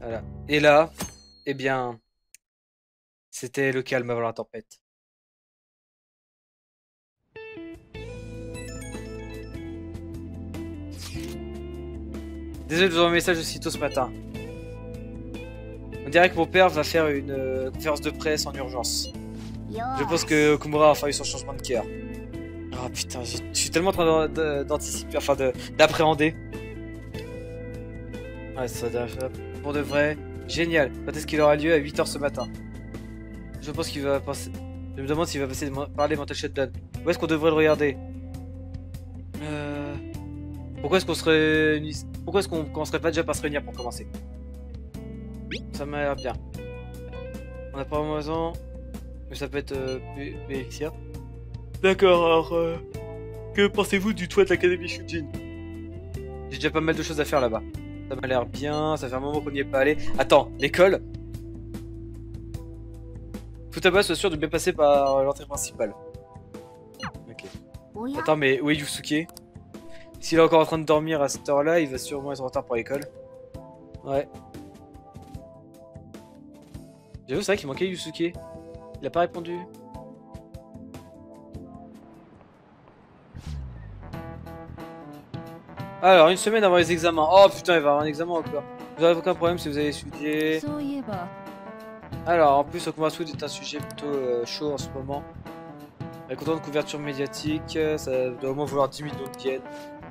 Voilà. Et là, eh bien, c'était le calme avant la tempête. Désolé de vous envoyer un message aussitôt ce matin. On dirait que mon père va faire une conférence de presse en urgence. Je pense que Okumura a enfin eu son changement de cœur. Oh putain, je suis tellement en train d'anticiper, enfin d'appréhender. Ouais, ça doit pour de vrai. Génial. Quand est-ce qu'il aura lieu? À 8h ce matin. Je pense qu'il va passer. Je me demande s'il va passer parler Mental Shutdown. Où est-ce qu'on devrait le regarder? Euh... Pourquoi est-ce qu'on serait. Pourquoi est-ce qu'on commencerait pas déjà par se réunir pour commencer? Ça m'a l'air bien. On n'a pas vraiment raison. Mais ça peut être bénéficiaire. D'accord, alors. Que pensez-vous du toit de l'Académie Shujin? J'ai déjà pas mal de choses à faire là-bas. Ça m'a l'air bien, ça fait un moment qu'on n'y est pas allé. Attends, l'école? Futaba soit sûr de bien passer par l'entrée principale. Ok. Attends, mais où est Yusuke? S'il est encore en train de dormir à cette heure-là, il va sûrement être en retard pour l'école. Ouais. J'avoue, c'est vrai qu'il manquait Yusuke. Il a pas répondu. Alors, une semaine avant les examens. Oh putain, il va y avoir un examen encore. Vous n'aurez aucun problème si vous avez étudié. Alors, en plus, Okuma Food est un sujet plutôt chaud en ce moment. Elle est contente de couverture médiatique. Ça doit au moins vouloir 10 millions de yens.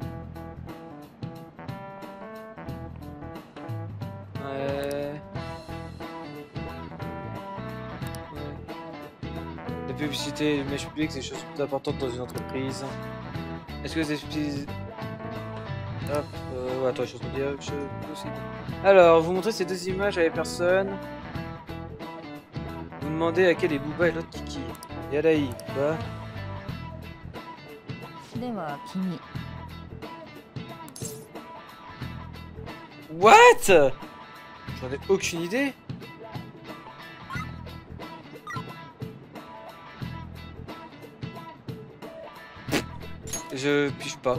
Ouais. La publicité, l'image publique, c'est des choses plus importantes dans une entreprise. Est-ce que c'est... Hop, ouais, attends, je suis en train de dire quelque chose aussi. Alors, vous montrez ces deux images à les personnes. Vous demandez à quel est Booba et l'autre Kiki. Yadaï, quoi? What? J'en ai aucune idée. Je pige pas.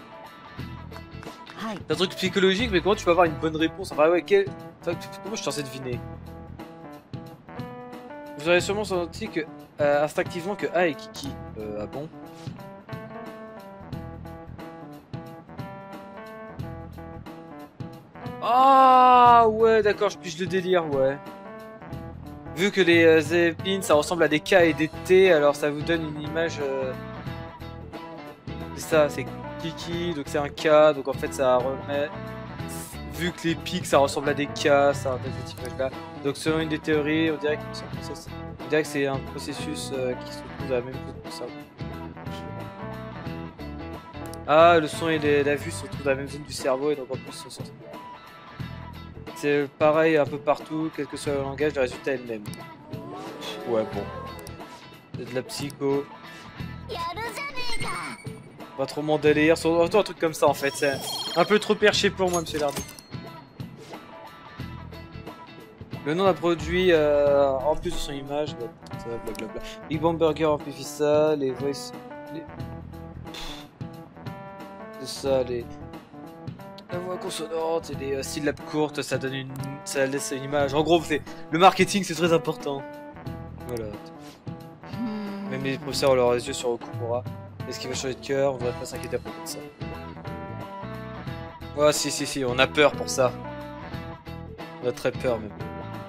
C'est un truc psychologique, mais comment tu peux avoir une bonne réponse? Enfin, ouais, comment je suis censé deviner? Vous aurez sûrement senti que, instinctivement que A est Kiki. Ah bon? Ah ouais, d'accord, je pige le délire, ouais. Vu que les épines, ça ressemble à des K et des T, alors ça vous donne une image... C'est ça, c'est Kiki, donc c'est un K, donc en fait ça remet... Vu que les pics ça ressemble à des K, ça donne cette image-là. Donc selon une des théories, on dirait que c'est un processus qui se trouve dans la même chose que ça. Ah, le son et la vue se retrouvent dans la même zone du cerveau et donc en plus c'est pareil un peu partout, quel que soit le langage, le résultat est le même. Ouais, bon. C'est de la psycho. Pas trop mon délire, surtout un truc comme ça en fait. C'est un peu trop perché pour moi, monsieur Lardy. Le nom d'un produit en plus de son image, ça va blablabla. Big Bang Burger amplifie ça, les voice. C'est ça, la voix consonante et les syllabes courtes, ça laisse une image. En gros, le marketing, c'est très important. Voilà. Même les professeurs ont leurs yeux sur Okumura. Est-ce qu'il va changer de cœur? On devrait pas s'inquiéter à propos de ça. Ouais, si, on a peur pour ça. On a très peur même.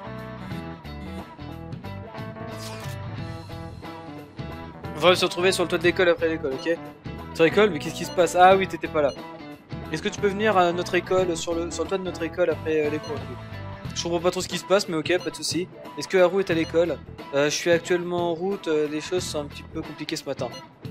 On va se retrouver sur le toit de l'école après l'école, ok? Sur l'école, mais qu'est-ce qui se passe? Ah oui, t'étais pas là. Est-ce que tu peux venir à notre école, sur le toit de notre école après les cours? Je comprends pas trop ce qui se passe, mais ok, pas de soucis. Est-ce que Haru est à l'école? Je suis actuellement en route, les choses sont un petit peu compliquées ce matin.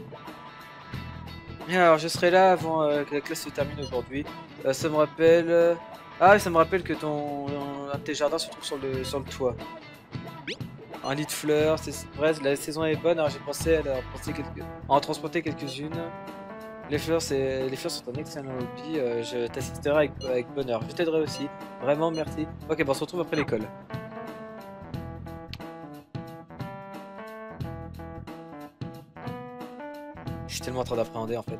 Bien, alors je serai là avant que la classe se termine aujourd'hui. Ça me rappelle... Ah, ça me rappelle que un de tes jardins se trouve sur le toit. Un lit de fleurs, bref, la saison est bonne, alors j'ai pensé à en transporter quelques-unes. Les fleurs sont un excellent hobby, je t'assisterai avec bonheur. Je t'aiderai aussi. Vraiment, merci. Ok, bon, on se retrouve après l'école. Je suis tellement en train d'appréhender en fait.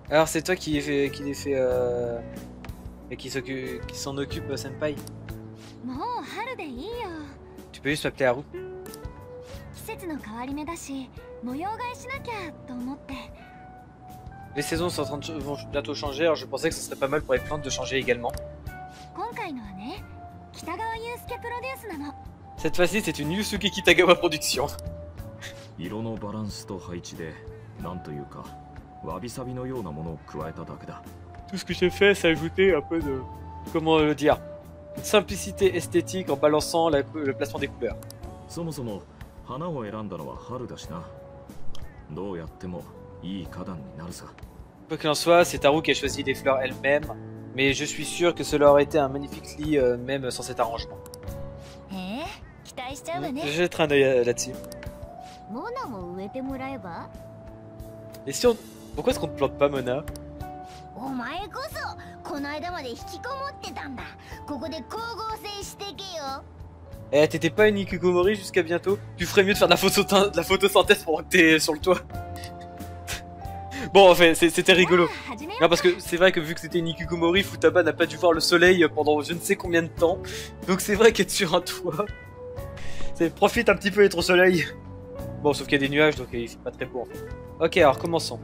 Alors c'est toi qui les fait et qui s'en occupe, Senpai. もう春でいいよ。 Tu peux juste m'appeler Haru. 季節の変わり目だし、模様替えしなきゃと思って。 Les saisons sont vont bientôt changer, alors je pensais que ce serait pas mal pour les plantes de changer également. 今回のはね、北川悠介プロデュースなの。 Cette fois-ci, c'est une Yusuke Kitagawa production. 色のバランスと配置でなんというかわびさびのようなものを加えただけだ。 Tout ce que j'ai fait, c'est ajouter un peu de... Comment le dire? Une simplicité esthétique en balançant le placement des couleurs. そもそも花を選んだのは春だしな。どうやってもいい花壇になるさ。 Quoi qu'il en soit, c'est Haru qui a choisi les fleurs elle-même, mais je suis sûr que cela aurait été un magnifique lit même sans cet arrangement. へえ、期待しちゃうわね。 Je jetterai un œil là-dessus. モナも植えてもらえば？ Et si on... Pourquoi est-ce qu'on ne plante pas Mona? お前こそこの間まで引きこもってたんだ。ここで光合成してけよ。 Eh, t'étais pas une Hikikomori jusqu'à bientôt? Tu ferais mieux de faire de la photosynthèse pendant que t'es sur le toit. Bon, en fait, c'était rigolo. Non, parce que c'est vrai que vu que c'était une Hikikomori, Futaba n'a pas dû voir le soleil pendant je ne sais combien de temps. Donc c'est vrai qu'être sur un toit... Profite un petit peu d'être au soleil. Bon, sauf qu'il y a des nuages, donc il fait pas très beau en fait. Ok, alors commençons.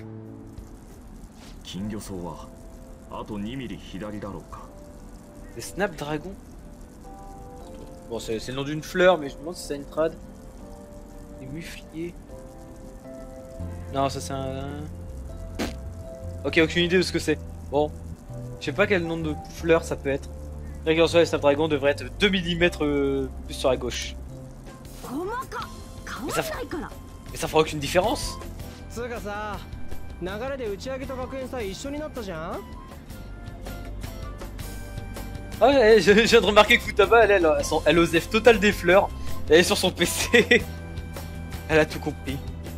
金魚草はあと2ミリ左だろうか。 Les snapdragons. Bon, c'est le nom d'une fleur, mais je me demande si c'est une trad. Les mufliers. Non, ça c'est un... Ok, aucune idée de ce que c'est. Bon, je sais pas quel nom de fleur ça peut être. Quoi qu'il en soit, les snapdragons devraient être 2 mm plus sur la gauche. Mais ça fera aucune différence. つうかさ、流れで打ち上げと学園祭一緒になったじゃん。 Ah ouais, je viens de remarquer que Futaba, elle osef total des fleurs. Elle est sur son PC. Elle a tout compris.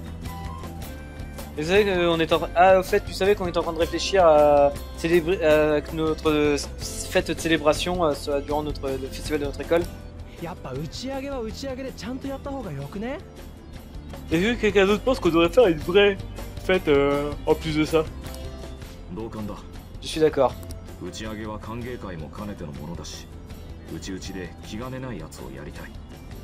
Et vous savez qu'on est en train... Ah, au fait, tu savais qu'on est en train de réfléchir à célébrer que notre fête de célébration durant le festival de notre école. やっぱ打ち上げは打ち上げでちゃんとやった方がよくね。 Et vu que quelqu'un d'autre pense qu'on devrait faire une vraie fête en plus de ça. 同感だ。 Je suis d'accord. 打ち上げは歓迎会も兼ねてのものだし、うちうちで気兼ねないやつをやりたい。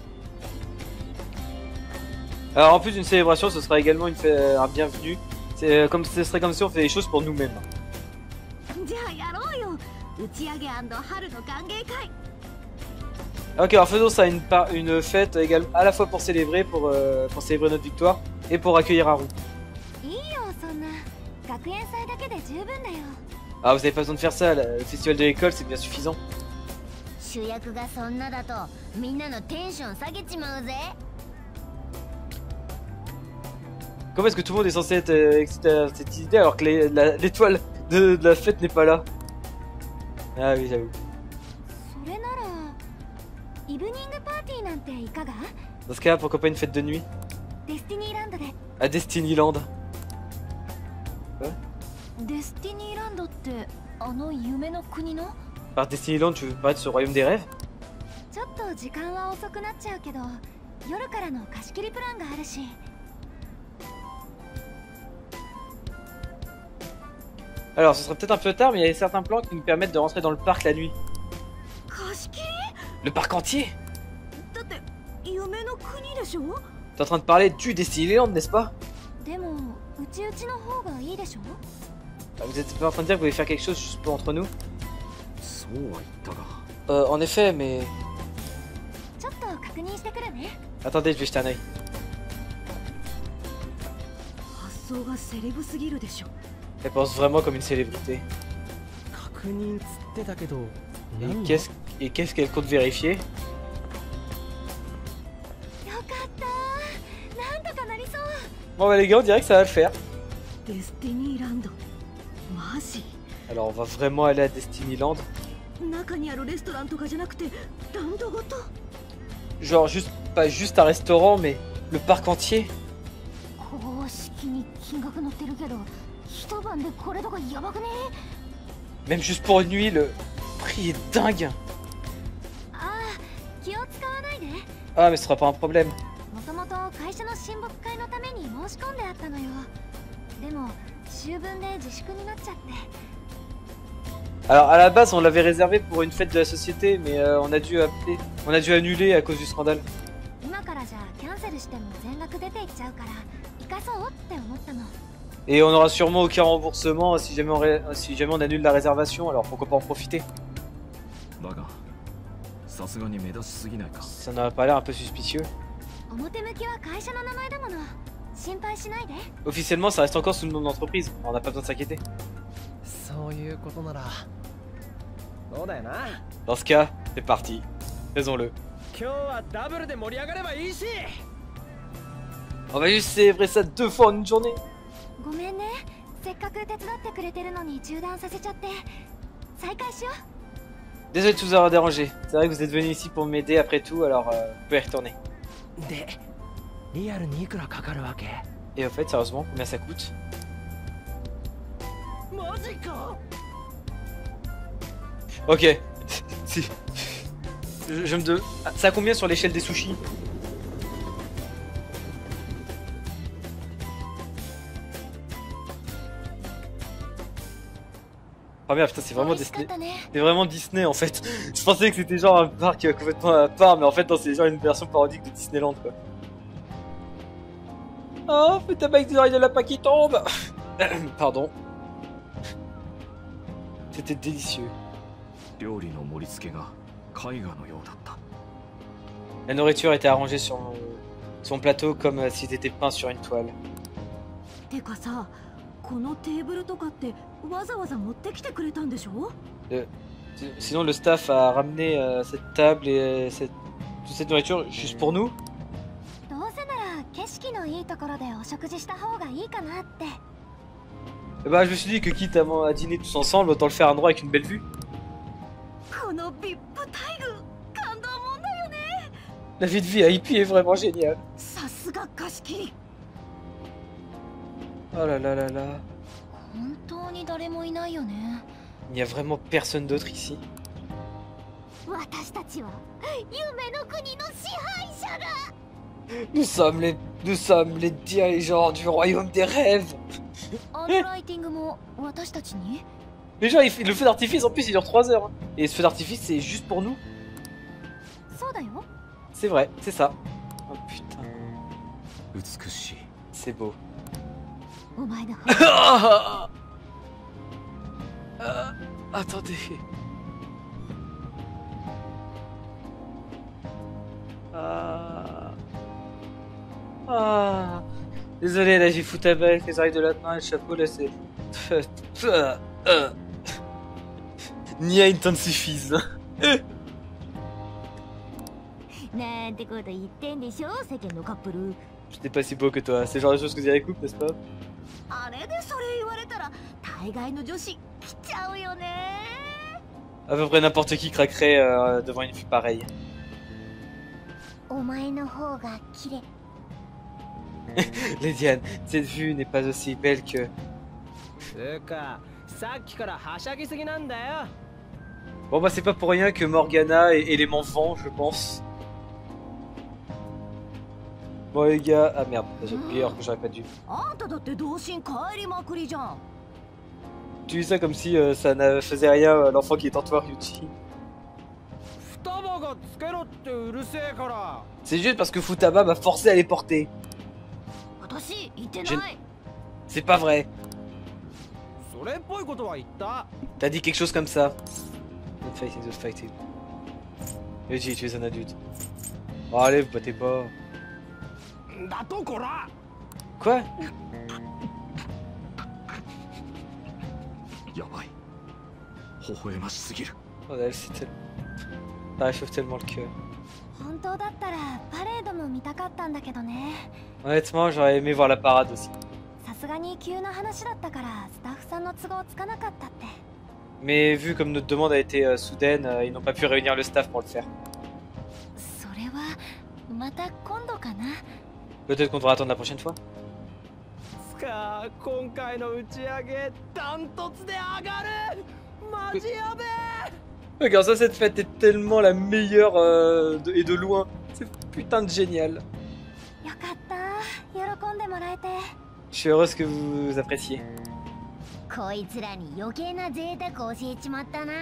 Alors en plus d'une célébration, ce sera également un bienvenu. Ce serait comme si on faisait les choses pour nous-mêmes. じゃあやろうよ。打ち上げ&春の歓迎会。 Ok, alors faisons ça une fête également à la fois pour célébrer notre victoire et pour accueillir Haru. いいよ、そんな。学園祭だけで十分だよ。 Ah, vous avez pas besoin de faire ça, le festival de l'école c'est bien suffisant. 主役がそんなだとみんなのテンション下げちまうぜ。 Comment est-ce que tout le monde est censé être excité à cette idée alors que l'étoile de la fête n'est pas là? Ah oui, j'avoue. それならイブニングパーティーなんていかが？ Dans ce cas, pourquoi pas une fête de nuit? デスティニーランドで。 À Destinyland. デスティニーランドってあの夢の国の？ Par Destinyland, tu veux parler de ce royaume des rêves? ちょっと時間は遅くなっちゃうけど、夜からの貸し切りプランがあるし。 Alors, ce serait peut-être un peu tard, mais il y a certains plans qui nous permettent de rentrer dans le parc la nuit. 貸し切り？ Le parc entier? だって夢の国でしょ？ T'es en train de parler du Destinyland, n'est-ce pas? でもうちうちの方がいいでしょ？ Vous êtes pas en train de dire que vous voulez faire quelque chose juste pour entre nous? そうは言ったが。 En effet, mais... ちょっと確認してくるね。 Attendez, je vais jeter un œil. 発想がセレブすぎるでしょ。 Elle pense vraiment comme une célébrité. 確認つってたけど。 Et qu'est-ce qu'elle compte vérifier? よかった。なんとかなりそう。 Bon bah les gars, on dirait que ça va le faire. デスティニーランド。マジ？ Alors on va vraiment aller à Destinyland. 中にあるレストランとかじゃなくてランドごと？ Genre pas juste un restaurant, mais le parc entier. 公式に金額載ってるけど、一晩でこれとかやばくね？ Même juste pour une nuit, le prix est dingue. ああ、気を使わないで。 Ah mais ce sera pas un problème. もともと会社の親睦会のために申し込んであったのよ。でも秋分で自粛になっちゃって。 Alors à la base on l'avait réservé pour une fête de la société, mais on a dû annuler à cause du scandale. 今からじゃキャンセルしても全額出ていっちゃうから行かそうって思ったの。 Et on aura sûrement aucun remboursement si jamais on annule la réservation, alors pourquoi pas en profiter. だがさすがに目立ちすぎないか。 Ça n'a pas l'air un peu suspicieux. 表向きは会社の名前だもの。心配しないで。 Officiellement ça reste encore sous le nom d'entreprise, on n'a pas besoin de s'inquiéter. そういうことならそうだよな。 Dans ce cas, c'est parti. Faisons-le. 今日はダブルで盛り上がればいいし。 On va juste célébrer ça 2 fois en une journée. ごめんね。せっかく手伝ってくれてるのに中断させちゃって。再開しよう。 Désolé de vous avoir dérangé. C'est vrai que vous êtes venu ici pour m'aider après tout, alors vous pouvez y retourner. で、リアルにいくらかかるわけ？ Et au fait, sérieusement, combien ça coûte? マジか。 Ok. Si. Je me demande... Ça a combien sur l'échelle des sushis? Oh merde, putain, c'est vraiment Disney. C'est vraiment Disney en fait. Je pensais que c'était genre un parc complètement à part, mais en fait, non, c'est genre une version parodique de Disneyland quoi. Oh, putain, avec des oreilles de lapin qui tombent. Pardon. C'était délicieux. 料理の盛り付けが絵画のようだった。 La nourriture était arrangée sur son plateau comme s'il était peint sur une toile. てかさ、このテーブルとかってわざわざ持ってきてくれたんでしょ？ Sinon, le staff a ramené cette table et toute cette nourriture juste pour nous. どうせなら景色のいいところでお食事した方がいいかなって。 Bah, je me suis dit que quitte à dîner tous ensemble, autant le faire à un endroit avec une belle vue. このビップ待遇、感動もんだよね。 La vie de VIP est vraiment géniale. さすが貸し切り。 Oh là là là là. 本当に誰もいないよね。 Il n'y a vraiment personne d'autre ici. 私たちは夢の国の支配者だ。 Nous sommes les dirigeants du royaume des rêves. アンドライティングも私たちに？ Mais genre, le feu d'artifice en plus il dure 3 heures. Hein. Et ce feu d'artifice c'est juste pour nous. そうだよ。 C'est vrai, c'est ça. Oh putain. 美しい。 C'est beau. お前の方。 Attendez. Désolé, là j'ai foutu avec les oreilles de lapin et le chapeau, là c'est... Nia intensifise. なんてこと言ってんでしょ、世間のカップル。 J'étais pas si beau que toi, c'est le genre de choses que dirait couple, n'est-ce pas? あれでそれ言われたら大概の女子来ちゃうよね。 À peu près n'importe qui craquerait devant une vue pareille. お前の方が綺麗。 Les Diane, cette vue n'est pas aussi belle que... つうか、さっきからはしゃぎすぎなんだよ。 Bon bah c'est pas pour rien que Morgana est élément vent, je pense. Bon les gars... Ah merde, j'ai oublié alors que j'aurais pas dû. あんただって童心帰りまくりじゃん。 Tu dis ça comme si ça ne faisait rien à l'enfant qui est en toi, Ryuchi. 双葉がつけろってうるせえから。 C'est juste parce que Futaba m'a forcé à les porter. 私言ってない。 C'est pas vrai. それっぽいことは言った。 T'as dit quelque chose comme ça. Not fighting, not fighting. Ryuchi, tu es un adulte. Oh, allez, vous battez pas. だとこら。 Quoi? やばい。微笑ましすぎる。 Oh là, c'est tellement... Ça réchauffe tellement le cœur. 本当だったらパレードも見たかったんだけどね。 Honnêtement, j'aurais aimé voir la parade aussi. さすがに急な話だったからスタッフさんの都合つかなかったって。 Mais vu comme notre demande a été soudaine, ils n'ont pas pu réunir le staff pour le faire. それはまた今度かな。 Peut-être qu'on devra attendre la prochaine fois. つか、今回の打ち上げダントツで上がる。マジやべえ。 Regarde ça, cette fête est tellement la meilleure et de loin. C'est putain de génial. よかった。喜んでもらえて。 Je suis heureuse que vous appréciez. こいつらに余計な贅沢教えちまったな。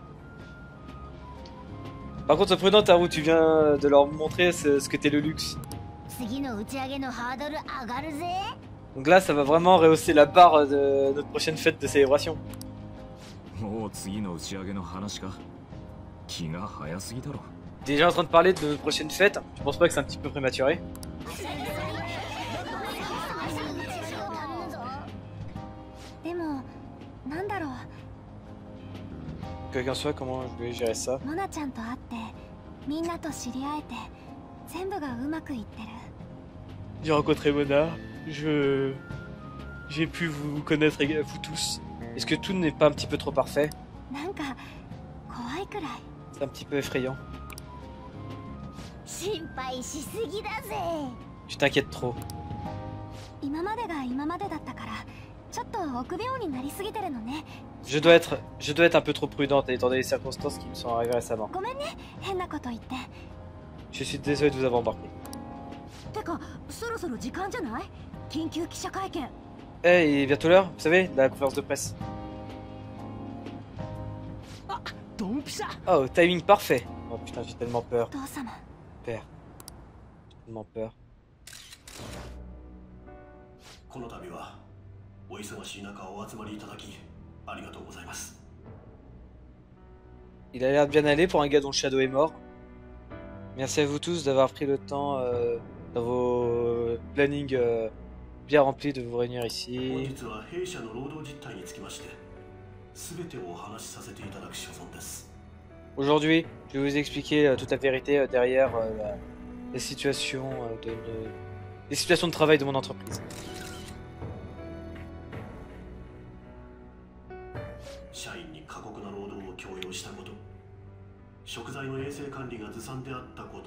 Par contre, sois prudent, Taru, tu viens de leur montrer ce qu'était le luxe. 次の打ち上げのハードル上がるぜ。 Donc là, ça va vraiment rehausser la barre de notre prochaine fête de célébration. もう次の打ち上げの話か。気が早すぎだろ。 Déjà en train de parler de notre prochaine fête, je pense pas que c'est un petit peu prématuré. でもなんだろう、 Quoi qu'en soit, comment je vais gérer ça? モナちゃんと会ってみんなと知り合えて全部がうまくいってる。 J'ai rencontré Mona, j'ai pu vous connaître vous tous. Est-ce que tout n'est pas un petit peu trop parfait? なんか怖いくらい。 C'est un petit peu effrayant. 心配しすぎだぜ。 Tu t'inquiètes trop. 今までが今までだったからちょっと臆病になりすぎてるのね。 Je dois être un peu trop prudente étant donné les circonstances qui me sont arrivées récemment. ごめんね、変なこと言って。 Je suis désolé de vous avoir embarqué. てかそろそろ時間じゃない？緊急記者会見。 Eh, il est bientôt l'heure, vous savez, de la conférence de presse. あ、ドンピシャ。 Oh, timing parfait. Oh putain, j'ai tellement peur. お父様。 Père. J'ai tellement peur. この度はお忙しい中お集まりいただきありがとうございます。 Il a l'air de bien aller pour un gars dont le shadow est mort. Merci à vous tous d'avoir pris le temps dans vos plannings bien remplis de vous réunir 本 ici. 日は弊社の労働実態につきまして全てをお話しさせていただく所存です。 Aujourd'hui, je vais vous expliquer toute la vérité derrière les situations les situations de travail de mon entreprise. 社員に過酷な労働を強要したこと、食材の衛生管理がずさんであったこと、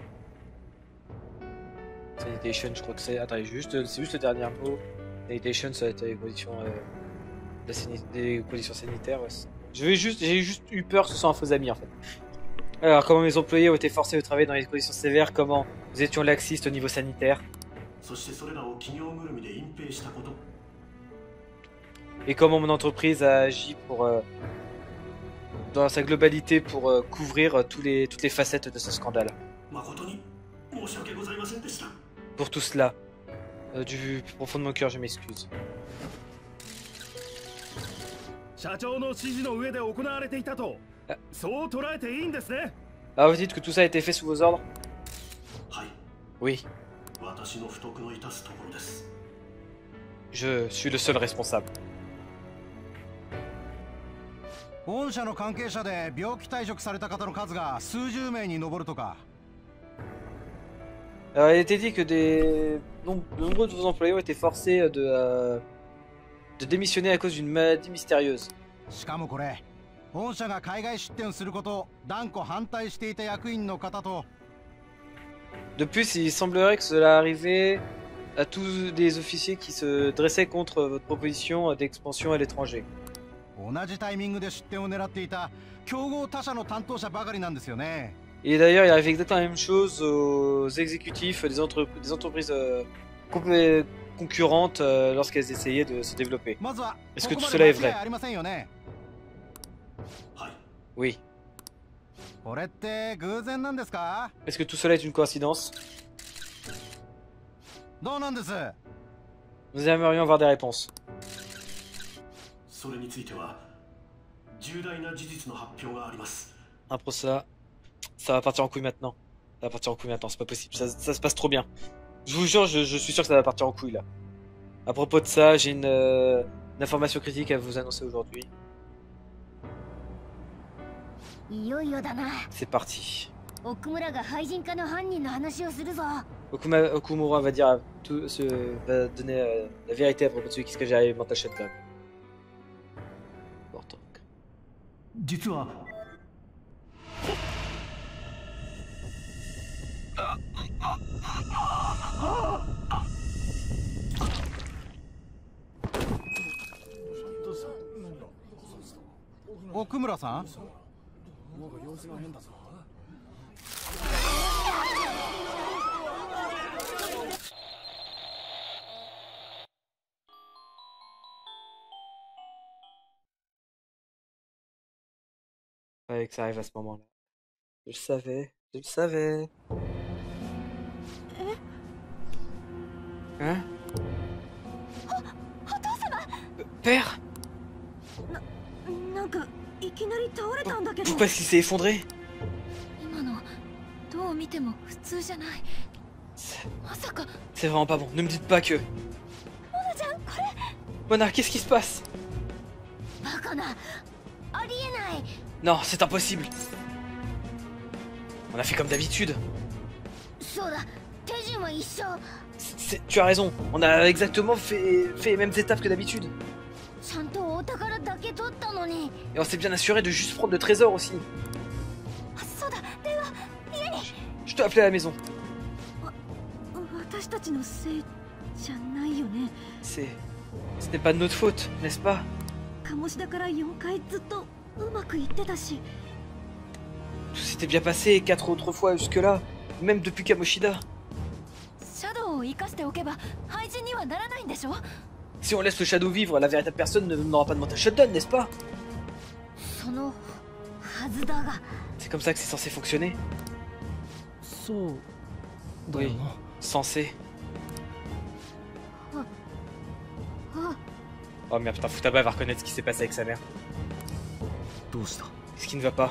Sanitation, je crois que c'est. Attendez, c'est juste le dernier mot. Sanitation, ça va être les conditions, des conditions sanitaires. Ouais. J'ai juste eu peur que ce soit un faux ami en fait. Alors, comment mes employés ont été forcés de travailler dans des conditions sévères, comment nous étions laxistes au niveau sanitaire, そしてそれらを企業ぐるみで隠蔽したこと、 et comment mon entreprise a agi pour, dans sa globalité pour couvrir toutes les facettes de ce scandale. 誠に申し訳ございませんでした。 Pour tout cela, du plus profond de mon cœur, je m'excuse. 社長の指示の上で行われていたと、 あそう捉えていいんですね。 Ah, vous dites que tout ça a été fait sous vos ordres? はい、 Oui, 私の不徳の致すところです。 je suis le seul responsable. 御社の関係者で病気退職された方の数が数十名に上るとか。 Alors, il a été dit que de nombreux de vos employés ont été forcés de démissionner à cause d'une maladie mystérieuse. しかもこれ、御社が海外出店することを断固反対していた役員の方と。 De plus, il semblerait que cela arrivait à tous les officiers qui se dressaient contre votre proposition d'expansion à l'étranger. 同じタイミングで出店を狙っていた競合他社の担当者ばかりなんですよね。 Et d'ailleurs, il arrive exactement la même chose aux exécutifs des entreprises concurrentes lorsqu'elles essayaient de se développer. まずは Est-ce こ que こ tout まで cela est 間違い vrai? ありませんよね。 はい、 Oui. これって偶然なんですか？ Est-ce que tout cela est une coïncidence? どうなんです？ Nous aimerions avoir des réponses. それについては重大な事実の発表があります。 Un pour ça va partir en couille maintenant. Ça va partir en couille maintenant, c'est pas possible. Ça se passe trop bien. Je vous jure, je suis sûr que ça va partir en couille là. À propos de ça, j'ai une information critique à vous annoncer aujourd'hui. いよいよだな。 C'est parti. 奥村が廃人化の犯人の話をするぞ。 Okumura va dire va donner la vérité à propos de celui qui se cache derrière Mental Shutdown. Important. 実は奥村さん？ Ouais, que ça arrive à ce moment-là. Je le savais, je le savais. Hein? Père? なんかいきなり倒れたんだけど。 Pourquoi est-ce qu'il s'est effondré? 今のどう見ても普通じゃない。まさか。 C'est vraiment pas bon. Ne me dites pas que. モナちゃんこれ。 Mona, qu'est-ce qui se passe? バカな。ありえない。 Non, c'est impossible. On a fait comme d'habitude. そうだ。手順は一緒。 Tu as raison. On a exactement fait les mêmes étapes que d'habitude. ちゃんとお宝だけ取ったのに。 Et on s'est bien assuré de juste prendre le trésor aussi. あ、そうだ。電話家に。 Je te appelé à la maison. 私たちのせいじゃないよね。 Ce n'est pas de notre faute, n'est-ce pas? 鴨志田から4回ずっとうまくいってたし。 Tout s'était bien passé 4 autres fois jusque-là, même depuis Kamoshida. シャドウを生かしておけば廃人にはならないんでしょ。 Si on laisse le Shadow vivre, la véritable personne n'aura pas de mental shutdown, n'est-ce pas? そのはずだが。 C'est comme ça que c'est censé fonctionner. そうだ Oui, よな。 censé. Oh merde, putain, Futaba va reconnaître ce qui s'est passé avec sa mère. どうした？ Ce qui ne va pas.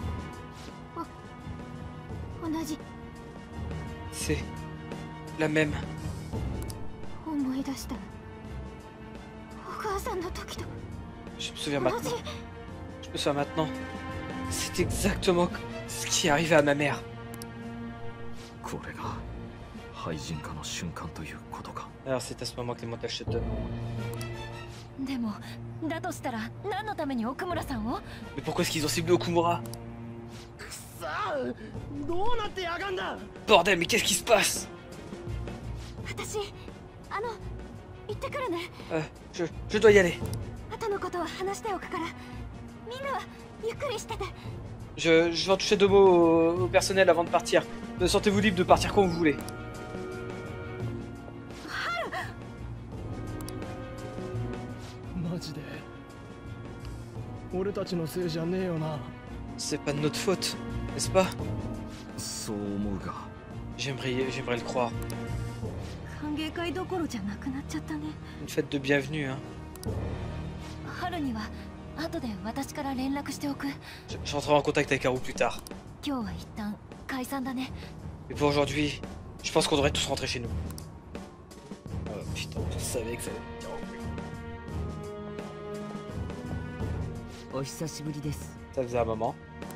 同じ。 C'est la même. 思い出した。お母さんの時と Je me souviens 同 maintenant. じ。 Je me souviens maintenant. C'est exactement ce qui est arrivé à ma mère. これが廃人化の瞬間ということか。 Alors c'est à ce moment que les mental shutdown ont... でもだとしたら何のために奥村さんを。 Mais pourquoi est-ce qu'ils ont ciblé Okumura? さあどうなってやがんだ。 Bordel, mais qu'est-ce qui se passe? 私行ってくるね。 Je dois y aller. 後のことは話しておくからみんなはゆっくりしてて。 Je vais en toucher 2 mots au personnel avant de partir. Sentez-vous libre de partir quand vous voulez. マジで俺たちのせいじゃねえよな。 C'est pas de notre faute, n'est-ce pas? そう思うが。 J'aimerais le croire. 歓迎会どころじゃなくなっちゃったね。 Une fête de bienvenue, hein. 春には後で私から連絡しておく。 Je rentrerai en contact avec Haru plus tard. 今日は一旦解散だね。 Et pour aujourd'hui, je pense qu'on devrait tous rentrer chez nous. Oh putain, je savais que ça allait être dur. お久しぶりです。 Ça faisait un moment.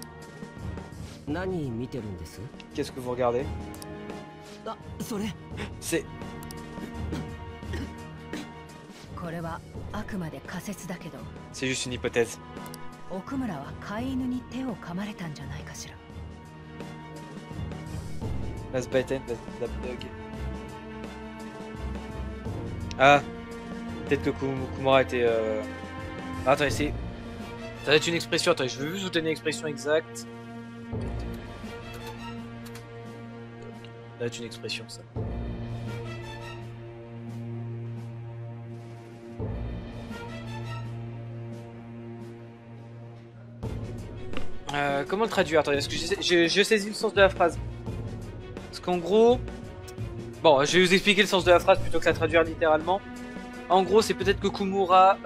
何見てるんです？ Qu'est-ce que vous regardez? あ、それ。 C'est... これはあくまで仮説だけど、 C'est juste une hypothèse. 奥村は飼い犬に手を噛まれたんじゃないかしら。 Let's bite in, let's dog. Ah, peut-être que Kumura était... Ah, attendez, c'est... Ça va être une expression, attendez, je veux juste vous donner une expression exacte. Ça va être une expression, ça. Comment le traduire? Attendez, parce que je saisis le sens de la phrase. Parce qu'en gros... Bon, je vais vous expliquer le sens de la phrase plutôt que la traduire littéralement. En gros, c'est peut-être que Kumura,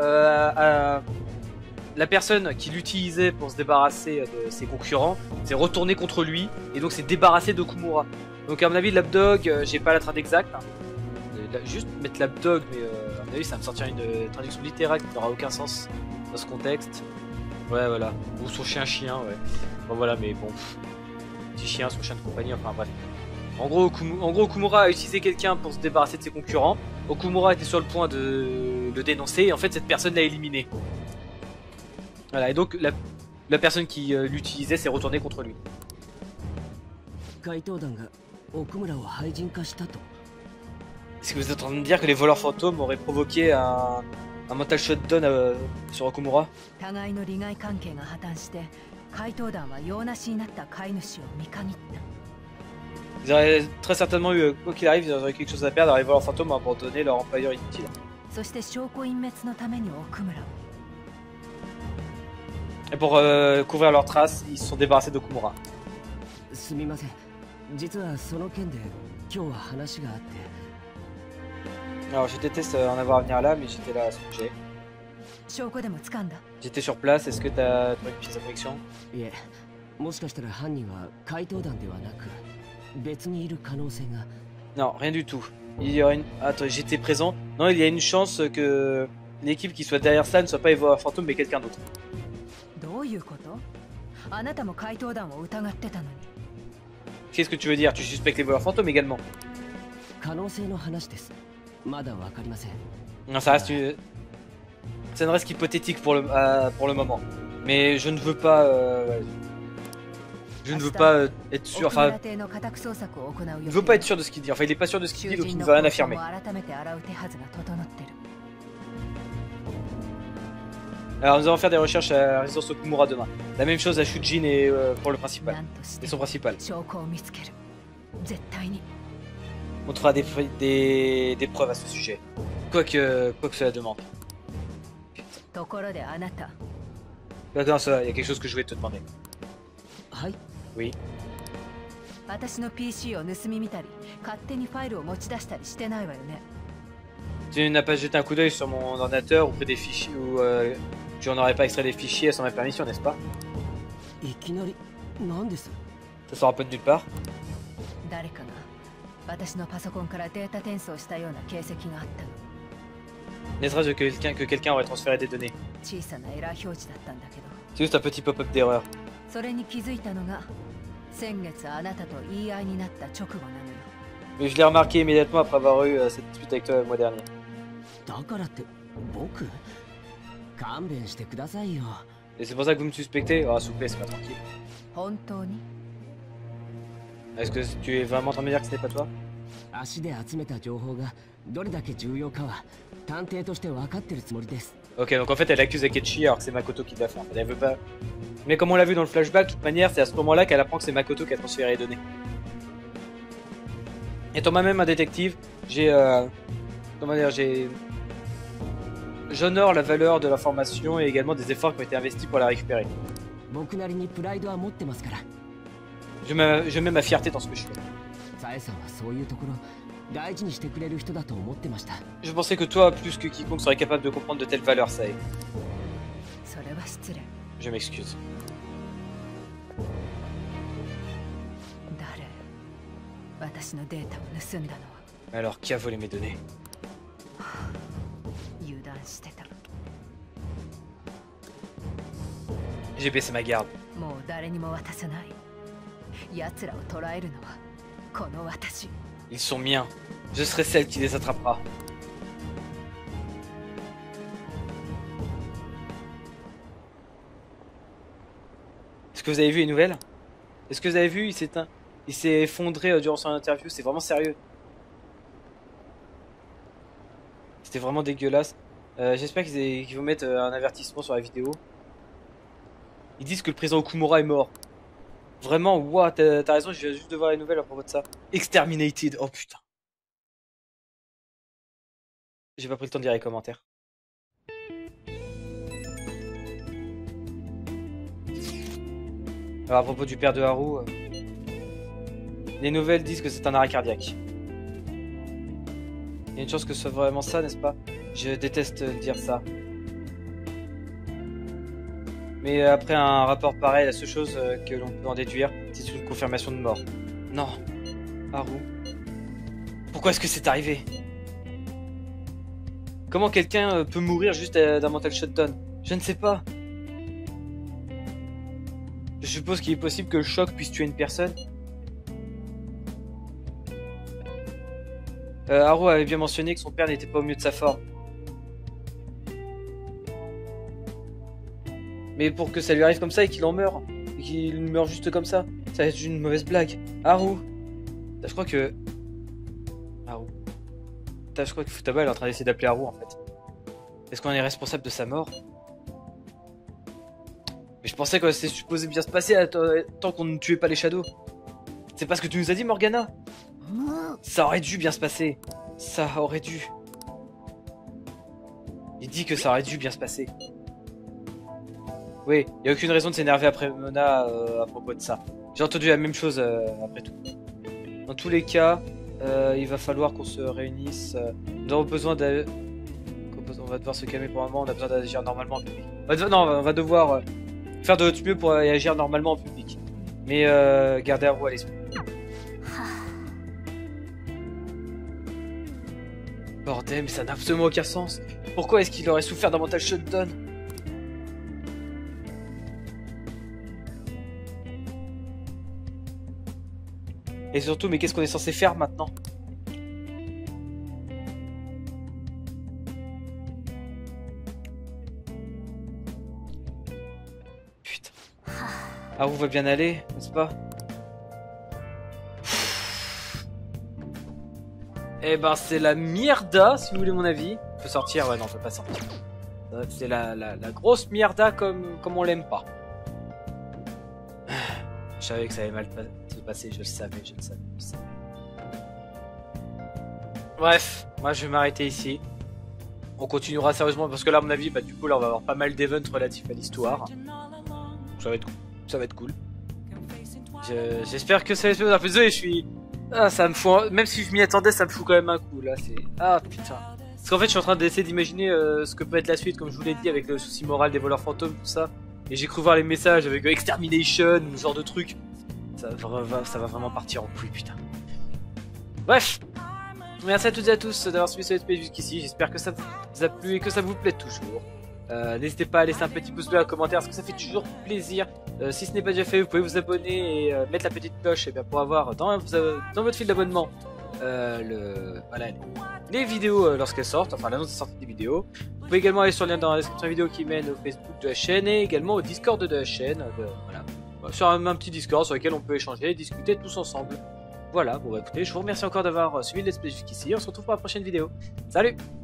la personne qui l'utilisait pour se débarrasser de ses concurrents, s'est retournée contre lui, et donc s'est débarrassé de Kumura. Donc à mon avis, l'Apdog, j'ai pas la trad exacte. Juste mettre l'Apdog, mais à mon avis, ça va me sortir une traduction littérale qui n'aura aucun sens dans ce contexte. Ouais, voilà. Ou son chien, ouais. Bon, voilà, mais bon. Petit chien, son chien de compagnie, enfin bref. En gros, Okumura a utilisé quelqu'un pour se débarrasser de ses concurrents. Okumura était sur le point de le dénoncer, et en fait, cette personne l'a éliminé. Voilà, et donc la personne qui l'utilisait s'est retournée contre lui. Est-ce que vous êtes en train de dire que les voleurs fantômes auraient provoqué un mental shutdown sur Okumura? 互いの利害関係が破綻して怪盗団は用なしになった飼い主を見限った。 Ils auraient très certainement eu, quoi qu'il arrive, ils auraient quelque chose à perdre, alors les voleurs fantômes ont abandonné leur employeur inutile. そして証拠隠滅のために奥村を。 Et pour couvrir leurs traces, ils se sont débarrassés d'Okumura. すみません。実はその件で今日は話があって。 Alors je déteste en avoir à venir là, mais j'étais là à ce sujet. 証拠でも掴んだ。 J'étais sur place, est-ce que t'as trouvé une pièce de connexion? いえ、もしかしたら犯人は怪盗団ではなく別にいる可能性が。 Non, rien du tout. Il y aura une... Attends, j'étais présent. Non, il y a une chance que l'équipe qui soit derrière ça ne soit pas Eva Fantôme, mais quelqu'un d'autre. どういうこと？あなたも怪盗団を疑ってたのに。 Qu'est-ce que tu veux dire? Tu suspectes Eva Fantôme également? 可能性の話です。まだわかりません。 Non, ça reste une... Ça ne reste qu'hypothétique pour le moment. Mais je ne veux pas... Je ne veux pas être sûr... Enfin... Je ne veux pas être sûr de ce qu'il dit. Enfin, il est pas sûr de ce qu'il dit, donc il ne veut rien affirmer. Alors, nous allons faire des recherches à Résidence Okumura demain. La même chose à Shujin et pour le principal. Et son principal. On trouvera des preuves à ce sujet. Quoi que cela demande. D'accord, ça, il y a quelque chose que je voulais te demander. Oui. 私の PC を盗み見たり、勝手にファイルを持ち出したりしてないわよね。 Tu n'as pas jeté un coup d'œil sur mon ordinateur ou pris des fichiers ou tu n'en aurais pas extrait des fichiers sans ma permission, n'est-ce pas? いきなり何です？ Ça sort un peu de nulle part. 誰かが私のパソコンからデータ転送したような形跡があったの。 N'est-ce que quelqu'un aurait transféré des données? 小さなエラー表示だったんだけど。 C'est juste un petit pop-up d'erreur. それに気づいたのが先月あなたと言い合いになった直後なのよ。 Mais je l'ai remarqué immédiatement après avoir eu cette dispute avec toi le mois dernier. だからって僕？勘弁してくださいよ。 Et c'est pour ça que vous me suspectez? Ah, s'il vous plaît, c'est pas tranquille. 本当に？ Est-ce que tu es vraiment en train de me dire que ce n'est pas toi? 足で集めた情報がどれだけ重要かは探偵として分かってるつもりです。 Ok, donc en fait elle accuse Akechi alors que c'est Makoto qui l'a fait. Elle veut pas... Mais comme on l'a vu dans le flashback, de toute manière, c'est à ce moment-là qu'elle apprend que c'est Makoto qui a transféré les données. Étant moi-même un détective, j'ai... Comment dire, j'ai... J'honore la valeur de l'information et également des efforts qui ont été investis pour la récupérer. 僕なりにプライドは持ってますから。 Je mets ma fierté dans ce que je fais. サエさんはそういうところ大事にしてくれる人だと思ってました。 Je pensais que toi, plus que quiconque, serait capable de comprendre de telles valeurs, Sae. それは失礼。 Je m'excuse. 誰？私のデータを盗んだのは。 Alors, qui a volé mes données? 油断してた。 J'ai baissé ma garde. もう誰にも渡さない。奴らを捕らえるのはこの私。 Ils sont miens. Je serai celle qui les attrapera. Est-ce que vous avez vu les nouvelles? Est-ce que vous avez vu, il s'est effondré durant son interview, c'est vraiment sérieux. C'était vraiment dégueulasse. J'espère qu'ils vont mettre un avertissement sur la vidéo. Ils disent que le président Okumura est mort. Vraiment, ouah, t'as raison, je viens juste de voir les nouvelles à propos de ça. Exterminated, oh putain. J'ai pas pris le temps de lire les commentaires. Alors à propos du père de Haru, les nouvelles disent que c'est un arrêt cardiaque. Il y a une chance que ce soit vraiment ça, n'est-ce pas? Je déteste dire ça. Mais après un rapport pareil, la seule chose que l'on peut en déduire, c'est une confirmation de mort. Non. Haru. Pourquoi est-ce que c'est arrivé? Comment quelqu'un peut mourir juste d'un mental shutdown? Je ne sais pas. Je suppose qu'il est possible que le choc puisse tuer une personne. Haru avait bien mentionné que son père n'était pas au mieux de sa forme. Mais pour que ça lui arrive comme ça et qu'il en meure, et qu'il meure juste comme ça va être une mauvaise blague. Haru. Je crois que... Haru. Je crois que Futaba est en train d'essayer d'appeler Haru en fait. Est-ce qu'on est responsable de sa mort? Mais je pensais que c'était supposé bien se passer tant qu'on ne tuait pas les Shadows. C'est pas ce que tu nous as dit, Morgana? Ça aurait dû bien se passer. Ça aurait dû. Il dit que ça aurait dû bien se passer. Oui, il n'y a aucune raison de s'énerver après Mona à propos de ça. J'ai entendu la même chose après tout. Dans tous les cas, il va falloir qu'on se réunisse. Nous avons besoin de... On va devoir se calmer pour un moment, on a besoin d'agir normalement en public. On va devoir faire de notre mieux pour agir normalement en public. Mais gardez à vous à l'esprit. Bordel, mais ça n'a absolument aucun sens. Pourquoi est-ce qu'il aurait souffert d'un mental shutdown? Et surtout, mais qu'est-ce qu'on est censé faire maintenant? Putain. Ah, vous va bien aller, n'est-ce pas? Eh ben, c'est la mierda, si vous voulez mon avis. On peut sortir? Ouais, non, on peut pas sortir. C'est la grosse mierda comme on l'aime pas. Je savais que ça allait mal se passer, je le savais. Bref, moi je vais m'arrêter ici. On continuera sérieusement parce que là, à mon avis, bah, du coup, là, on va avoir pas mal d'events relatifs à l'histoire. Ça va être cool. J'espère que ça va être un peu désolé, je suis... Ah, ça me fout... Même si je m'y attendais, ça me fout quand même un coup, là, c'est... Ah, putain. Parce qu'en fait, je suis en train d'essayer d'imaginer ce que peut être la suite, comme je vous l'ai dit, avec le souci moral des voleurs fantômes, tout ça. Et j'ai cru voir les messages avec Extermination, ou ce genre de truc. Ça va vraiment partir en couille, putain. Bref. Merci à toutes et à tous d'avoir suivi cette vidéo jusqu'ici. J'espère que ça vous a plu et que ça vous plaît toujours. N'hésitez pas à laisser un petit pouce bleu, un commentaire, parce que ça fait toujours plaisir. Si ce n'est pas déjà fait, vous pouvez vous abonner et mettre la petite cloche et bien, pour avoir dans votre fil d'abonnement les vidéos lorsqu'elles sortent, enfin l'annonce de sortie des vidéos. Vous pouvez également aller sur le lien dans la description de la vidéo qui mène au Facebook de la chaîne et également au Discord de la chaîne. Sur un petit Discord sur lequel on peut échanger et discuter tous ensemble. Voilà, bon bah écoutez, je vous remercie encore d'avoir suivi le let's play jusqu'ici. On se retrouve pour la prochaine vidéo. Salut!